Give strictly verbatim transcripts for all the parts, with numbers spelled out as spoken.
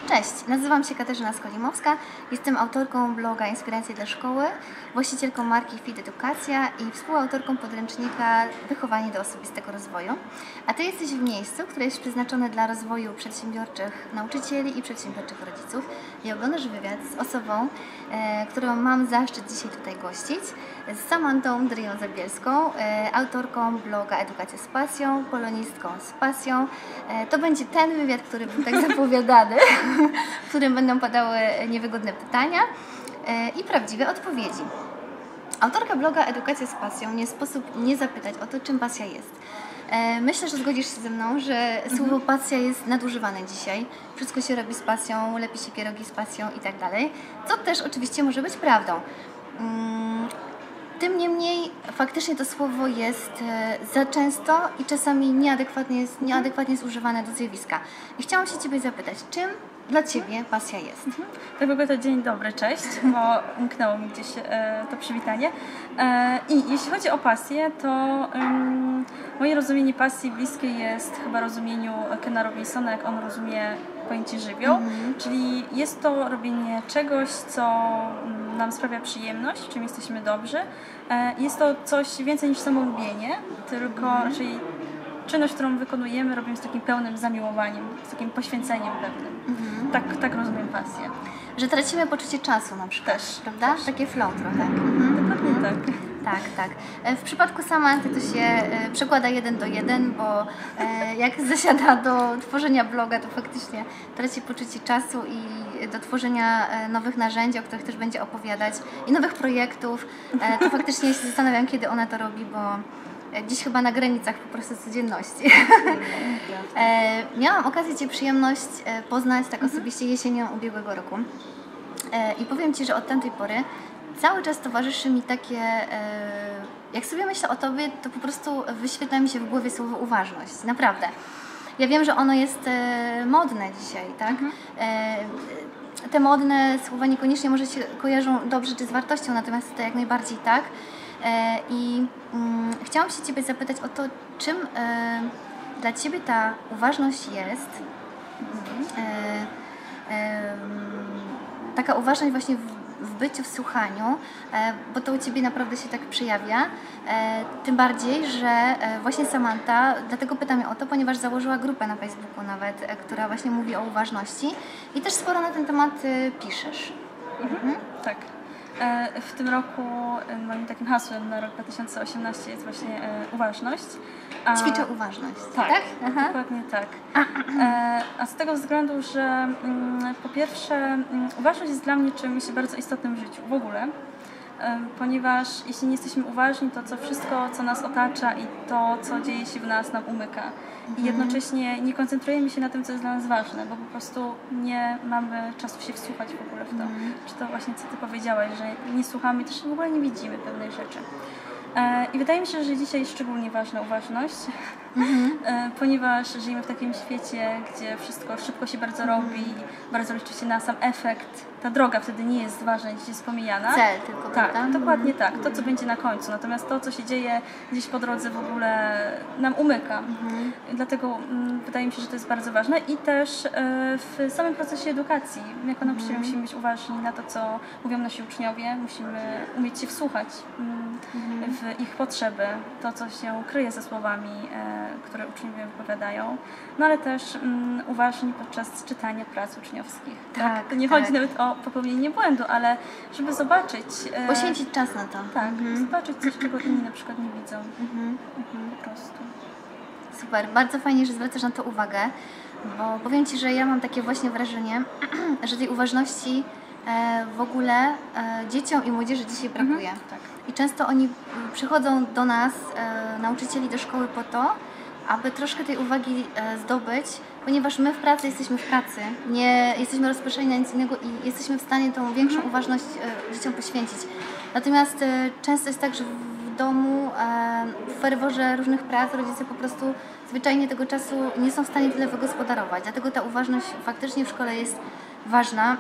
Cześć, nazywam się Katarzyna Skolimowska, jestem autorką bloga Inspiracje dla Szkoły, właścicielką marki Fit Edukacja i współautorką podręcznika Wychowanie do osobistego rozwoju. A Ty jesteś w miejscu, które jest przeznaczone dla rozwoju przedsiębiorczych nauczycieli i przedsiębiorczych rodziców i oglądasz wywiad z osobą, e, którą mam zaszczyt dzisiaj tutaj gościć, z Samantą Dryją-Zabielską, e, autorką bloga Edukacja z pasją, polonistką z pasją. E, to będzie ten wywiad, który był tak zapowiadany, w którym będą padały niewygodne pytania e, i prawdziwe odpowiedzi. Autorka bloga Edukacja z pasją nie sposób nie zapytać o to, czym pasja jest. E, myślę, że zgodzisz się ze mną, że słowo pasja jest nadużywane dzisiaj. Wszystko się robi z pasją, lepi się pierogi z pasją i tak dalej, co też oczywiście może być prawdą. Mm, Tym niemniej faktycznie to słowo jest e, za często i czasami nieadekwatnie jest, nieadekwatnie jest używane do zjawiska. I chciałam się Ciebie zapytać, czym dla Ciebie pasja jest? Mhm. Tak w ogóle to dzień dobry, cześć, bo umknęło mi gdzieś e, to przywitanie. E, I jeśli chodzi o pasję, to um, moje rozumienie pasji bliskie jest chyba rozumieniu Kena Robinsona, jak on rozumie pojęcie żywioł, mhm. czyli jest to robienie czegoś, co nam sprawia przyjemność, w czym jesteśmy dobrzy. E, jest to coś więcej niż samolubienie, tylko mhm. raczej czynność, którą wykonujemy, robimy z takim pełnym zamiłowaniem, z takim poświęceniem pewnym. Mhm. Tak, tak rozumiem pasję. Że tracimy poczucie czasu na przykład, też, prawda? Też. Takie flow trochę. Mhm. Dokładnie mhm. tak. Tak, tak. W przypadku Samanty to się e, przekłada jeden do jeden, bo e, jak zasiada do tworzenia bloga, to faktycznie traci poczucie czasu i do tworzenia e, nowych narzędzi, o których też będzie opowiadać i nowych projektów. E, to faktycznie się zastanawiam, kiedy ona to robi, bo gdzieś chyba na granicach po prostu codzienności. e, miałam okazję Cię przyjemność e, poznać tak osobiście jesienią ubiegłego roku. E, I powiem Ci, że od tamtej pory cały czas towarzyszy mi takie, e, jak sobie myślę o Tobie, to po prostu wyświetla mi się w głowie słowo uważność. Naprawdę. Ja wiem, że ono jest e, modne dzisiaj, tak? Mhm. E, te modne słowa niekoniecznie może się kojarzą dobrze czy z wartością, natomiast to jak najbardziej tak. E, I mm, chciałam się Ciebie zapytać o to, czym e, dla Ciebie ta uważność jest. Mhm. E, e, taka uważność właśnie w, w byciu, w słuchaniu, e, bo to u Ciebie naprawdę się tak przejawia. E, tym bardziej, że e, właśnie Samanta, dlatego pytam ją o to, ponieważ założyła grupę na Facebooku nawet, e, która właśnie mówi o uważności i też sporo na ten temat e, piszesz. Mhm. Mhm. Tak. W tym roku moim takim hasłem na rok dwa tysiące osiemnasty jest właśnie e, uważność. A... Ćwiczę uważność, tak? tak? Aha. Dokładnie tak. E, a z tego względu, że mm, po pierwsze mm, uważność jest dla mnie czymś bardzo istotnym w życiu w ogóle, e, ponieważ jeśli nie jesteśmy uważni, to co wszystko, co nas otacza i to, co dzieje się w nas, nam umyka. I jednocześnie nie koncentrujemy się na tym, co jest dla nas ważne, bo po prostu nie mamy czasu się wsłuchać w ogóle w to. Mm. Czy to właśnie, co Ty powiedziałaś, że nie słuchamy, też w ogóle nie widzimy pewnej rzeczy. E, I wydaje mi się, że dzisiaj jest szczególnie ważna uważność, mm-hmm. e, ponieważ żyjemy w takim świecie, gdzie wszystko szybko się bardzo mm. robi, bardzo liczy się na sam efekt. Ta droga wtedy nie jest ważna, gdzieś jest pomijana. Cel tylko, tak, prawda? dokładnie tak. To, co będzie na końcu. Natomiast to, co się dzieje gdzieś po drodze w ogóle nam umyka. Mhm. Dlatego mm, wydaje mi się, że to jest bardzo ważne. I też e, w samym procesie edukacji, jako nauczyciele, musimy być uważni na to, co mówią nasi uczniowie. Musimy umieć się wsłuchać mm, mhm. w ich potrzeby, to, co się kryje ze słowami, e, które uczniowie wypowiadają. No ale też mm, uważni podczas czytania prac uczniowskich. Tak, tak? To nie tak. chodzi nawet o popełnienie błędu, ale żeby zobaczyć... E, Poświęcić czas na to. Tak, mhm. zobaczyć coś, czego inni na przykład nie widzą. Mhm. Mhm, po prostu. Super, bardzo fajnie, że zwracasz na to uwagę, bo powiem Ci, że ja mam takie właśnie wrażenie, że tej uważności e, w ogóle e, dzieciom i młodzieży dzisiaj brakuje. Mhm, tak. I często oni przychodzą do nas, e, nauczycieli, do szkoły po to, aby troszkę tej uwagi e, zdobyć, ponieważ my w pracy jesteśmy w pracy, nie jesteśmy rozproszeni na nic innego i jesteśmy w stanie tą większą mhm. uważność e, dzieciom poświęcić. Natomiast e, często jest tak, że w domu, e, w ferworze różnych prac rodzice po prostu zwyczajnie tego czasu nie są w stanie tyle wygospodarować. Dlatego ta uważność faktycznie w szkole jest ważna.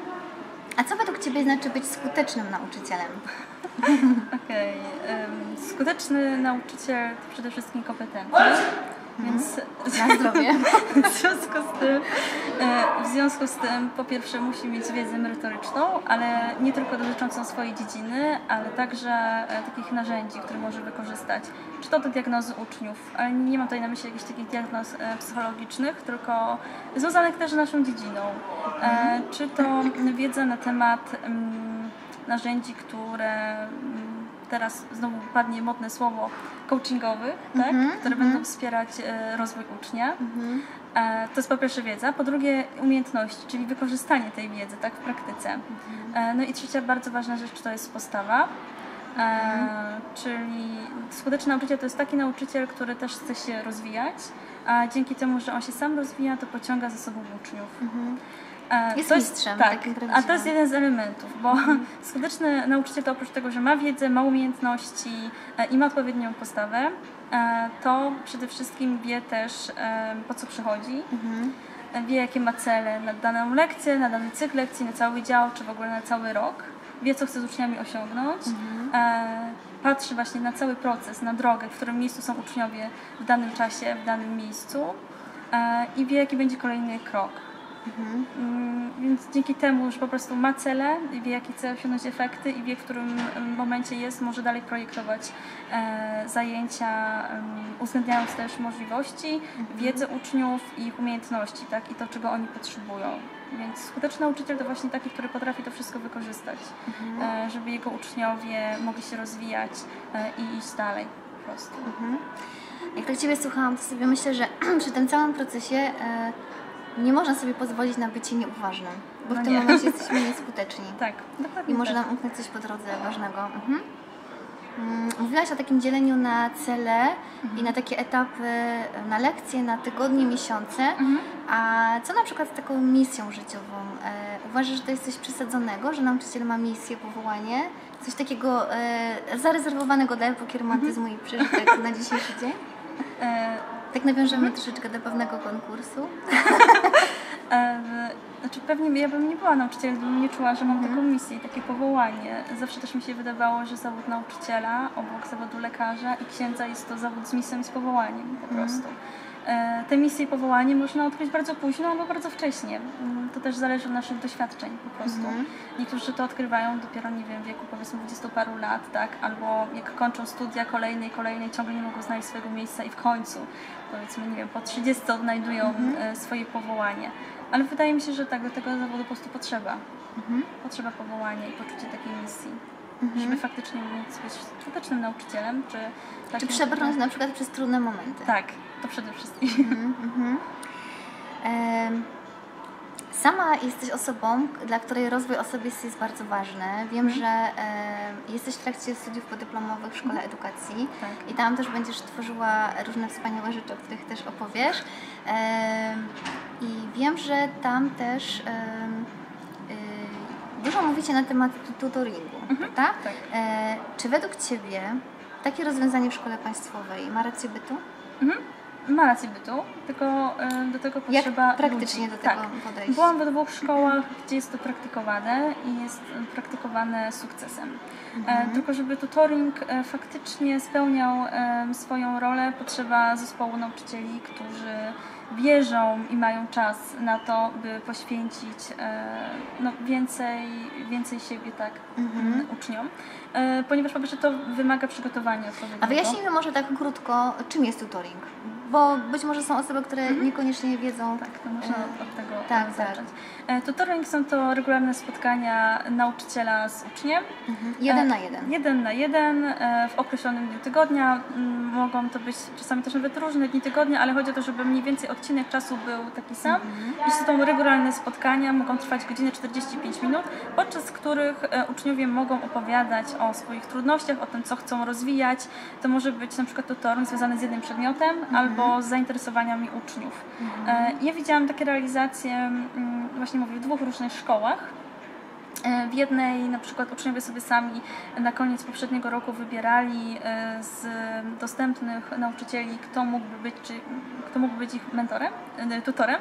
A co według Ciebie znaczy być skutecznym nauczycielem? Okej. Okay. Um, skuteczny nauczyciel to przede wszystkim kompetentny. Więc Na zdrowie. w związku z tym, e, w związku z tym po pierwsze musi mieć wiedzę merytoryczną, ale nie tylko dotyczącą swojej dziedziny, ale także e, takich narzędzi, które może wykorzystać. Czy to do diagnozy uczniów, ale nie mam tutaj na myśli jakichś takich diagnoz e, psychologicznych, tylko związanych też z naszą dziedziną. E, czy to wiedza na temat mm, narzędzi, które mm, teraz znowu padnie modne słowo coachingowych, tak? Mhm, które mhm. będą wspierać e, rozwój ucznia. E, to jest po pierwsze wiedza, po drugie umiejętności, czyli wykorzystanie tej wiedzy tak, w praktyce. E, no i trzecia bardzo ważna rzecz to jest postawa. E, czyli skuteczny nauczyciel to jest taki nauczyciel, który też chce się rozwijać, a dzięki temu, że on się sam rozwija, to pociąga za sobą uczniów. E, Jest to mistrzem, tak, takim a to prawdziwym. jest jeden z elementów, bo skuteczny nauczyciel to oprócz tego, że ma wiedzę, ma umiejętności e, i ma odpowiednią postawę, e, to przede wszystkim wie też e, po co przychodzi, e, wie jakie ma cele na daną lekcję, na dany cykl lekcji, na cały dział, czy w ogóle na cały rok, wie co chce z uczniami osiągnąć, e, patrzy właśnie na cały proces, na drogę, w którym miejscu są uczniowie w danym czasie, w danym miejscu e, i wie jaki będzie kolejny krok. Mm, Więc dzięki temu, że po prostu ma cele, wie jakie chce osiągnąć efekty i wie w którym em, momencie jest, może dalej projektować e, zajęcia, em, uwzględniając też możliwości, wiedzę uczniów i ich umiejętności, tak? I to, czego oni potrzebują. Więc skuteczny nauczyciel to właśnie taki, który potrafi to wszystko wykorzystać, e, żeby jego uczniowie mogli się rozwijać e, i iść dalej po prostu. Jak tak Ciebie słuchałam, to sobie myślę, że przy tym całym procesie e, nie można sobie pozwolić na bycie nieuważnym, bo No w tym nie. momencie jesteśmy nieskuteczni. Tak, dokładnie I może tak. nam umknąć coś po drodze ważnego. Mhm. Mm, Mówiłaś o takim dzieleniu na cele i na takie etapy, na lekcje, na tygodnie, miesiące. A co na przykład z taką misją życiową? E, uważasz, że to jest coś przesadzonego, że nauczyciel ma misję, powołanie? Coś takiego e, zarezerwowanego dla epoki romantyzmu i przeżytek na dzisiejszy dzień? E, Tak nawiążemy troszeczkę do pewnego konkursu. E, Znaczy pewnie ja bym nie była nauczycielem, gdybym nie czuła, że mam taką misję i takie powołanie. Zawsze też mi się wydawało, że zawód nauczyciela obok zawodu lekarza i księdza jest to zawód z misją i z powołaniem po prostu. E, Te misje i powołanie można odkryć bardzo późno albo bardzo wcześnie. Mm, To też zależy od naszych doświadczeń po prostu. Niektórzy to odkrywają dopiero, nie wiem, w wieku powiedzmy dwudziestu paru lat, tak? Albo jak kończą studia kolejne i kolejne, ciągle nie mogą znaleźć swojego miejsca i w końcu, powiedzmy, nie wiem, po trzydziestce odnajdują e, swoje powołanie. Ale wydaje mi się, że tak, do tego zawodu po prostu potrzeba. Potrzeba powołania i poczucie takiej misji. Żeby faktycznie móc być skutecznym nauczycielem, czy... Czy takim, przebrnąć na przykład przez trudne momenty? Tak, to przede wszystkim. Em, Sama jesteś osobą, dla której rozwój osobisty jest bardzo ważny. Wiem, że em, jesteś w trakcie studiów podyplomowych w Szkole Edukacji Tak. i tam też będziesz tworzyła różne wspaniałe rzeczy, o których też opowiesz. Em, I wiem, że tam też em, y, dużo mówicie na temat tutoringu, prawda? tak. E, Czy według Ciebie takie rozwiązanie w szkole państwowej ma rację bytu? Mhm. Ma rację bytu, tylko e, do tego Jak potrzeba praktycznie ludzi. do tego tak. podejść? Byłam w dwóch szkołach, gdzie jest to praktykowane i jest e, praktykowane sukcesem. E, tylko żeby tutoring e, faktycznie spełniał e, swoją rolę, potrzeba zespołu nauczycieli, którzy wierzą i mają czas na to, by poświęcić e, no, więcej, więcej siebie tak, m, uczniom, e, ponieważ po pierwsze to wymaga przygotowania odpowiedniego. A wyjaśnijmy może tak krótko, czym jest tutoring? Bo być może są osoby, które niekoniecznie wiedzą. Tak, to można od, od tego tak, e, zacząć. E, Tutoring są to regularne spotkania nauczyciela z uczniem. Jeden E, na jeden. Jeden na jeden e, w określonym dniu tygodnia. M, Mogą to być czasami też nawet różne dni tygodnia, ale chodzi o to, żeby mniej więcej odcinek czasu był taki sam. Jeśli są regularne spotkania, mogą trwać godzinę czterdzieści pięć minut, podczas których e, uczniowie mogą opowiadać o swoich trudnościach, o tym, co chcą rozwijać. To może być na przykład tutoring związany z jednym przedmiotem albo z zainteresowaniami uczniów. E, Ja widziałam takie realizacje mm, właśnie mówię w dwóch różnych szkołach. W jednej na przykład uczniowie sobie sami na koniec poprzedniego roku wybierali e, z dostępnych nauczycieli, kto mógłby być, czy, kto mógłby być ich mentorem, e, tutorem.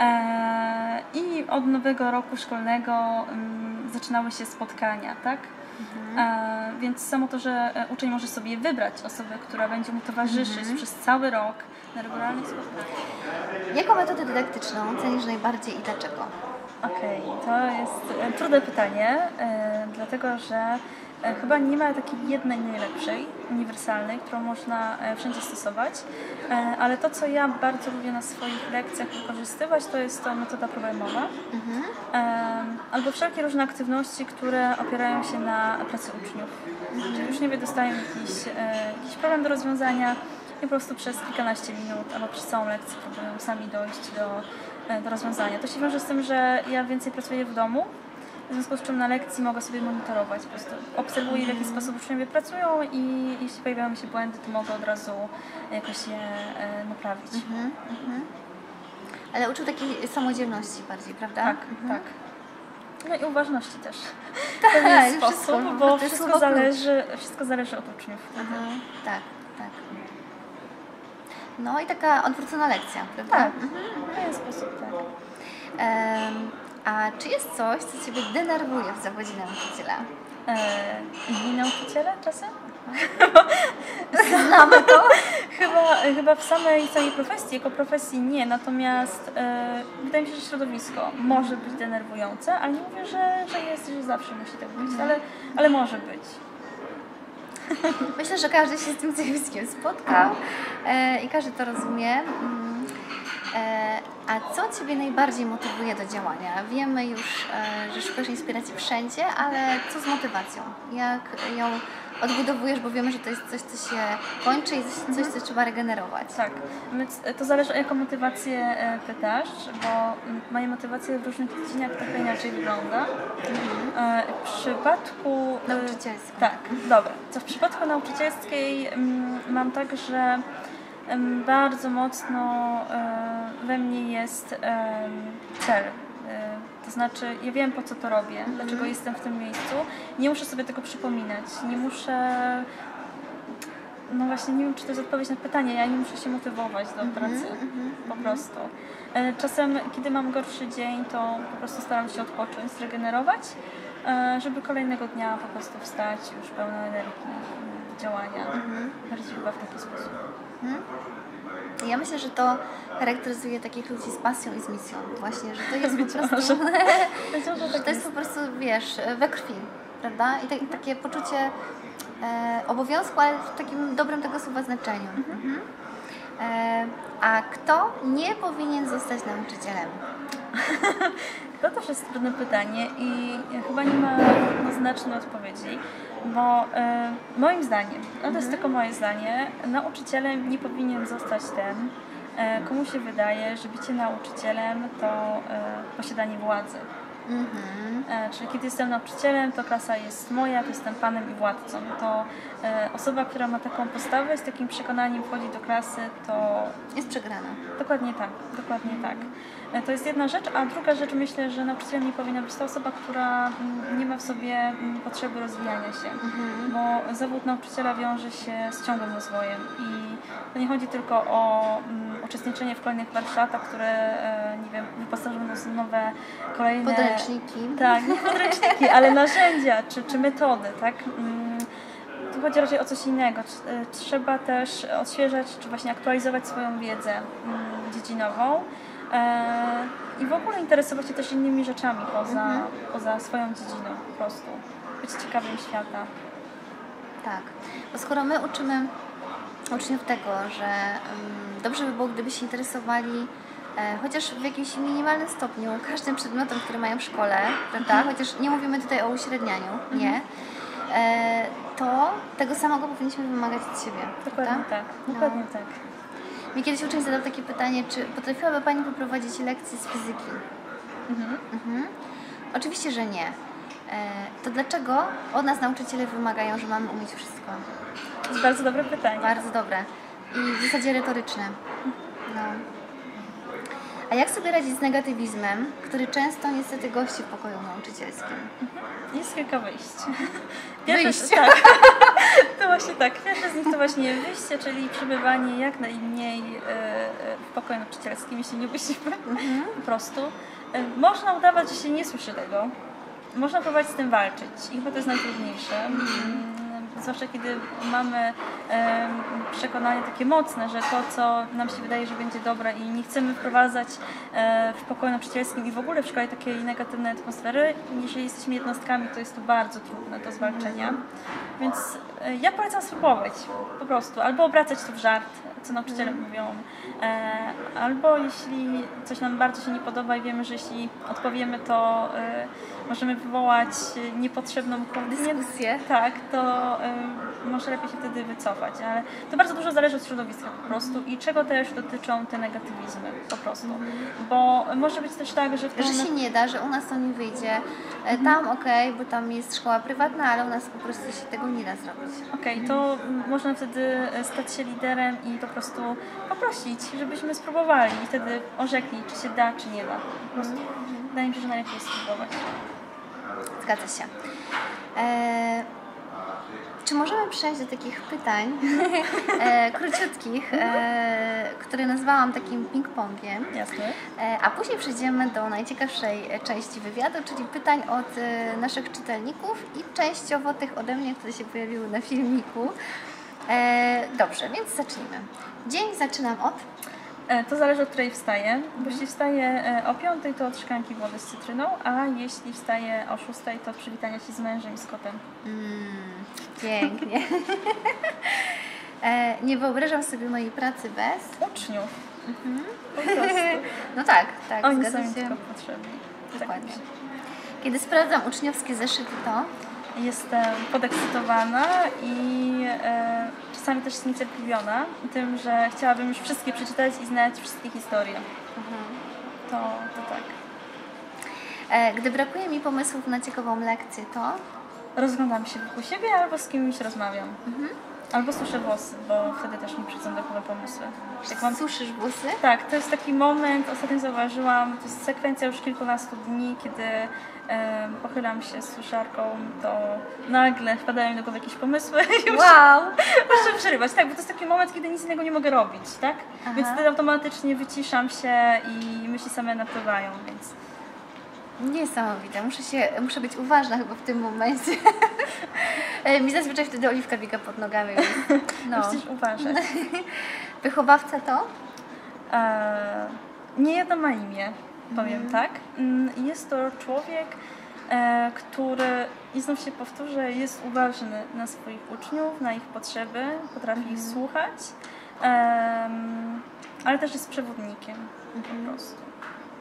E, I od nowego roku szkolnego mm, zaczynały się spotkania, tak? Mhm. E, więc samo to, że uczeń może sobie wybrać osobę, która będzie mu towarzyszyć mhm. przez cały rok na regularny sposób. Jaką metodę dydaktyczną cenisz najbardziej i dlaczego? Okej, okay, to jest trudne pytanie, e, dlatego że e, chyba nie ma takiej jednej najlepszej, uniwersalnej, którą można e, wszędzie stosować, e, ale to, co ja bardzo lubię na swoich lekcjach wykorzystywać, to jest to metoda problemowa, mhm. e, albo wszelkie różne aktywności, które opierają się na pracy uczniów. Mhm. Czyli uczniowie dostają jakiś, e, jakiś problem do rozwiązania i po prostu przez kilkanaście minut albo przez całą lekcję próbują sami dojść do do rozwiązania. To się wiąże z tym, że ja więcej pracuję w domu, w związku z czym na lekcji mogę sobie monitorować, po prostu obserwuję, w jaki sposób uczniowie pracują i jeśli pojawiają mi się błędy, to mogę od razu jakoś je e, naprawić. Mhm, mhm. Ale uczył takiej samodzielności bardziej, prawda? Tak, mhm. tak. No i uważności też. Tak, w pewien sposób, wszystko, bo wszystko zależy, wszystko zależy od uczniów. Mhm. Tak, tak. No i taka odwrócona lekcja, prawda? Tak, mhm. w pewien sposób, tak. Um, a czy jest coś, co Ciebie denerwuje w zawodzie nauczyciela? Eee, inni nauczyciele czasem? Znamy to? chyba, chyba w samej całej profesji, jako profesji nie, natomiast e, wydaje mi się, że środowisko może być denerwujące, ale nie mówię, że, że jest, że zawsze musi tak być, ale, ale może być. Myślę, że każdy się z tym zjawiskiem spotkał e, i każdy to rozumie. Mm, e, a co Ciebie najbardziej motywuje do działania? Wiemy już, e, że szukasz inspiracji wszędzie, ale co z motywacją? Jak ją odbudowujesz, bo wiemy, że to jest coś, co się kończy i coś, coś co trzeba regenerować. Tak, to zależy o jaką motywację pytasz, bo moja motywacja w różnych dziedzinach trochę inaczej wygląda. Mhm. W przypadku... nauczycielskiej. Tak, dobra. To w przypadku nauczycielskiej mam tak, że bardzo mocno we mnie jest cel. To znaczy, ja wiem, po co to robię, mm. dlaczego jestem w tym miejscu. Nie muszę sobie tego przypominać, nie muszę... No właśnie, nie wiem, czy to jest odpowiedź na pytanie. Ja nie muszę się motywować do mm-hmm, pracy, mm-hmm, po prostu. Czasem, kiedy mam gorszy dzień, to po prostu staram się odpocząć, zregenerować, żeby kolejnego dnia po prostu wstać już pełna energii działania. Mm-hmm. Bardziej chyba w taki sposób. Mm-hmm. Ja myślę, że to charakteryzuje takich ludzi z pasją i z misją. Właśnie, że to jest po prostu... że to jest po prostu, wiesz, we krwi, prawda? I, te, i takie poczucie e, obowiązku, ale w takim dobrym tego słowa znaczeniu. Mhm. E, a kto nie powinien zostać nauczycielem? To też jest trudne pytanie i chyba nie ma jednoznacznej odpowiedzi, bo e, moim zdaniem, no to mhm. jest tylko moje zdanie, nauczycielem nie powinien zostać ten, e, komu się wydaje, że bycie nauczycielem to e, posiadanie władzy. Mhm. E, czyli kiedy jestem nauczycielem, to klasa jest moja, to jestem panem i władcą. To e, osoba, która ma taką postawę, z takim przekonaniem wchodzi do klasy, to... jest przegrana. Dokładnie tak, dokładnie tak. E, to jest jedna rzecz, a druga rzecz, myślę, że nauczycielem nie powinna być ta osoba, która m, nie ma w sobie m, potrzeby rozwijania się. Mhm. Bo zawód nauczyciela wiąże się z ciągłym rozwojem i to nie chodzi tylko o m, uczestniczenie w kolejnych warsztatach, które, e, nie wiem, wyposażone są nowe, kolejne... podręczniki. Tak, nie podręczniki, ale narzędzia czy, czy metody, tak? Mm, tu chodzi raczej o coś innego. Trzeba też odświeżać, czy właśnie aktualizować swoją wiedzę mm, dziedzinową e, i w ogóle interesować się też innymi rzeczami poza, mhm. poza swoją dziedziną po prostu. Być ciekawym świata. Tak, bo skoro my uczymy uczniów tego, że um, dobrze by było, gdyby się interesowali e, chociaż w jakimś minimalnym stopniu każdym przedmiotem, który mają w szkole, prawda? Mhm. Chociaż nie mówimy tutaj o uśrednianiu, mhm. nie? E, to tego samego powinniśmy wymagać od siebie. Dokładnie prawda? tak, dokładnie no. tak. Mi kiedyś uczeń zadał takie pytanie, czy potrafiłaby Pani poprowadzić lekcje z fizyki? Mhm. Mhm. Oczywiście, że nie. To dlaczego od nas nauczyciele wymagają, że mamy umieć wszystko? To jest bardzo dobre pytanie. Bardzo dobre. I w zasadzie retoryczne. No. A jak sobie radzić z negatywizmem, który często niestety gości w pokoju nauczycielskim? Jest kilka wyjść. Wyjść? Tak. To właśnie tak. Pierwsze z nich to właśnie wyjście, czyli przebywanie jak najmniej w pokoju nauczycielskim, jeśli nie musimy. Mhm. Po prostu. Można udawać, że się nie słyszy tego. można próbować z tym walczyć i chyba to jest najtrudniejsze. Mm. Zwłaszcza kiedy mamy e, przekonanie takie mocne, że to, co nam się wydaje, że będzie dobre i nie chcemy wprowadzać e, w pokoju nauczycielskim i w ogóle w szkole takiej negatywnej atmosfery, jeżeli jesteśmy jednostkami, to jest to bardzo trudne do zwalczenia. Więc e, ja polecam spróbować po prostu, albo obracać to w żart, co nauczyciele mówią, e, albo jeśli coś nam bardzo się nie podoba i wiemy, że jeśli odpowiemy, to e, możemy wywołać niepotrzebną dyskusję. Tak, to y, może lepiej się wtedy wycofać, ale to bardzo dużo zależy od środowiska po prostu i czego też dotyczą te negatywizmy po prostu, bo może być też tak, że w tym... Że się nie da, że u nas to nie wyjdzie, e, tam okej, okay, bo tam jest szkoła prywatna, ale u nas po prostu się tego nie da zrobić. Okej, okay, to można wtedy stać się liderem i po prostu poprosić, żebyśmy spróbowali i wtedy orzekli, czy się da, czy nie da. Po prostu wydaje mi się, że najlepiej jest spróbować. Zgadza się. E, czy możemy przejść do takich pytań e, króciutkich, e, które nazwałam takim ping-pongiem, Jasne. E, a później przejdziemy do najciekawszej części wywiadu, czyli pytań od e, naszych czytelników i częściowo tych ode mnie, które się pojawiły na filmiku. E, dobrze, więc zacznijmy. Dzień zaczynam od... To zależy, od której wstaję, bo jeśli wstaję o piątej, to od szklanki wody z cytryną, a jeśli wstaję o szóstej, to od przywitania się z mężem i z kotem. Mm, pięknie. e, nie wyobrażam sobie mojej pracy bez... Uczniów. Mhm. Po prostu. No tak, tak. Oni zgadza są się. tylko potrzebni. Dokładnie. Tak. Kiedy sprawdzam uczniowskie zeszyty, to... Jestem podekscytowana i e, czasami też zniecierpliwiona tym, że chciałabym już wszystkie przeczytać i znać wszystkie historie. Mhm. To, to tak. E, gdy brakuje mi pomysłów na ciekawą lekcję, to... Rozglądam się wokół siebie albo z kimś rozmawiam. Mhm. Albo suszę włosy, bo wtedy też mi przychodzą do głowy pomysły. Jak mam... Suszysz włosy? Tak, to jest taki moment, ostatnio zauważyłam, to jest sekwencja już kilkunastu dni, kiedy e, pochylam się z suszarką, to nagle wpadają mi do głowy jakieś pomysły i wow! muszę przerywać, tak, bo to jest taki moment, kiedy nic innego nie mogę robić, tak? Aha. Więc wtedy automatycznie wyciszam się i myśli same napływają, więc... Niesamowite. Muszę, się, muszę być uważna chyba w tym momencie. Mi zazwyczaj wtedy oliwka biega pod nogami. Więc no. Musisz uważać. Wychowawca to? E, nie jedno ma imię, powiem mm. tak. Jest to człowiek, e, który, i znów się powtórzę, jest uważny na swoich uczniów, na ich potrzeby, potrafi mm. ich słuchać, e, ale też jest przewodnikiem mm. po prostu.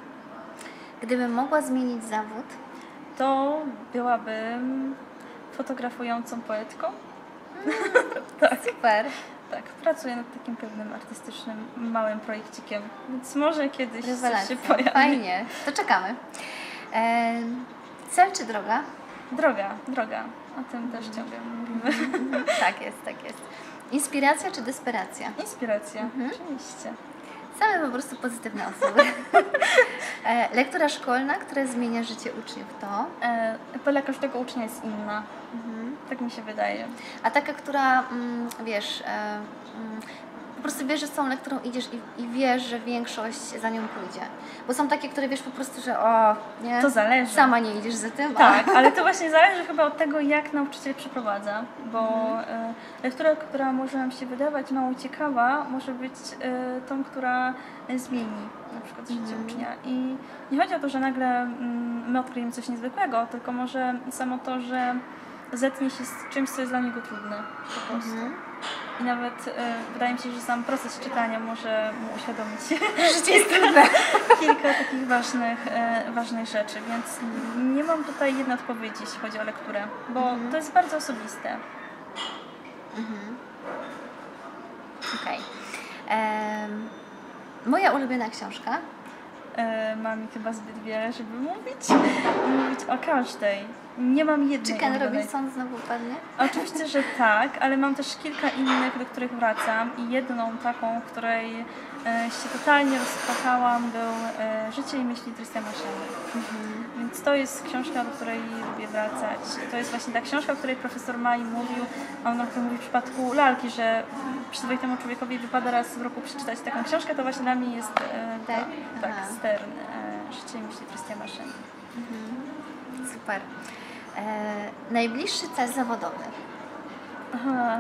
Gdybym mogła zmienić zawód, to byłabym fotografującą poetką. Mm, tak. Super. Tak, pracuję nad takim pewnym artystycznym, małym projekcikiem, więc może kiedyś Rewelacja. Coś się pojawi. Fajnie, to czekamy. E, cel czy droga? Droga, droga. O tym też ciągle mówimy. Tak jest, tak jest. Inspiracja czy desperacja? Inspiracja, mhm. Oczywiście. Same po prostu pozytywne osoby. e, lektura szkolna, która zmienia życie uczniów, to? E, dla każdego ucznia jest inna. Mhm. Tak mi się wydaje. A taka, która, mm, wiesz, e, mm, po prostu wiesz, że z tą lekturą idziesz i, i wiesz, że większość za nią pójdzie. Bo są takie, które wiesz po prostu, że o, nie? To zależy. Sama nie idziesz za tym. Tak, ale to właśnie zależy chyba od tego, jak nauczyciel przeprowadza, bo mhm. e, lektura, która może nam się wydawać mało ciekawa, może być e, tą, która zmieni na przykład życie mhm. ucznia. I nie chodzi o to, że nagle mm, my odkryjemy coś niezwykłego, tylko może samo to, że zetnie się z czymś, co jest dla niego trudne po prostu. Mhm. I nawet e, wydaje mi się, że sam proces czytania może mu uświadomić życie jest trudne. Kilka takich ważnych, e, ważnych rzeczy, więc nie mam tutaj jednej odpowiedzi, jeśli chodzi o lekturę, bo mhm. to jest bardzo osobiste. Mhm. Okej. Okay. Moja ulubiona książka? E, mam ich chyba zbyt wiele, żeby mówić, mówić o każdej. Nie mam jednej. Czy Ken Robinson znowu padnie? Oczywiście, że tak, ale mam też kilka innych, do których wracam i jedną taką, której e, się totalnie rozkochałam, był e, Życie i myśli Tristana Shandy. Mhm. Więc to jest książka, do której lubię wracać. To jest właśnie ta książka, o której profesor Mai mówił, a on mówi w przypadku lalki, że przyzwoitemu człowiekowi wypada raz w roku przeczytać taką książkę, to właśnie dla mnie jest e, tak, ta, tak Stern, e, Życie i myśli Tristana Shandy. Mhm. Super. E, najbliższy cel zawodowy. Aha.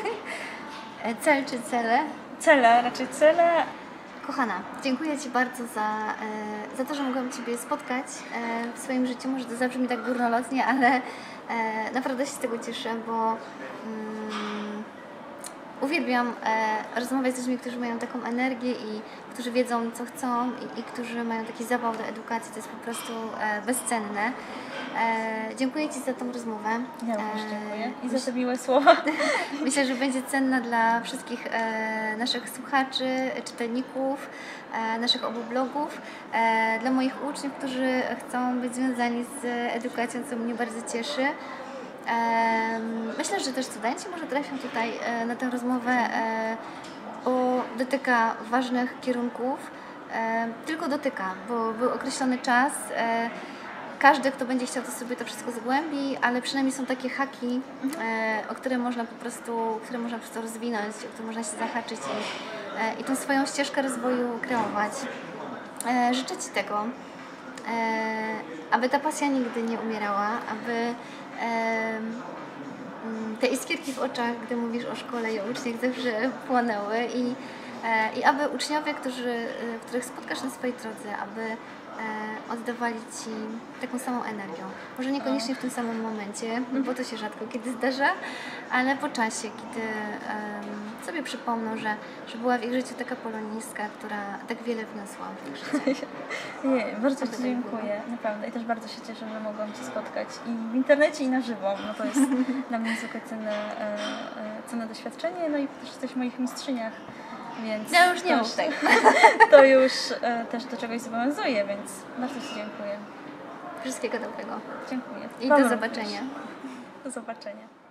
E, cel czy cele? Cele, raczej cele. Kochana, dziękuję Ci bardzo za, e, za to, że mogłam Ciebie spotkać e, w swoim życiu. Może to zabrzmi tak górnolotnie, ale e, naprawdę się z tego cieszę, bo mm, uwielbiam e, rozmawiać z ludźmi, którzy mają taką energię i którzy wiedzą, co chcą i, i którzy mają taki zapał do edukacji. To jest po prostu e, bezcenne. E, dziękuję Ci za tą rozmowę. Ja również dziękuję. I Myśl- za te miłe słowa. Myślę, że będzie cenna dla wszystkich e, naszych słuchaczy, czytelników, e, naszych obu blogów, e, dla moich uczniów, którzy chcą być związani z edukacją, co mnie bardzo cieszy. E, myślę, że też studenci może trafią tutaj e, na tę rozmowę, e, bo dotyka ważnych kierunków, e, tylko dotyka, bo był określony czas. E, Każdy, kto będzie chciał, to sobie to wszystko zgłębi, ale przynajmniej są takie haki, e, o które można po prostu, które można po prostu rozwinąć, o które można się zahaczyć i, e, i tą swoją ścieżkę rozwoju kreować. E, życzę Ci tego, e, aby ta pasja nigdy nie umierała, aby e, m, te iskierki w oczach, gdy mówisz o szkole i o uczniach, zawsze płonęły i, e, i aby uczniowie, którzy, e, których spotkasz na swojej drodze, aby e, oddawali Ci taką samą energią. Może niekoniecznie w tym samym momencie, bo to się rzadko kiedy zdarza, ale po czasie, kiedy em, sobie przypomną, że, że była w ich życiu taka polonistka, która tak wiele wniosła w ich życie. Nie, bardzo Ci tak dziękuję, naprawdę. I też bardzo się cieszę, że mogłam Cię spotkać i w internecie, i na żywo. No to jest dla mnie niezwykle cenne, e, e, cenne doświadczenie, no i też jesteś w moich mistrzyniach. Więc Ja już nie to, mów tego. to już e, też do czegoś zobowiązuje, więc bardzo Ci dziękuję. Wszystkiego dobrego Dziękuję. i Wam do również. zobaczenia. Do zobaczenia.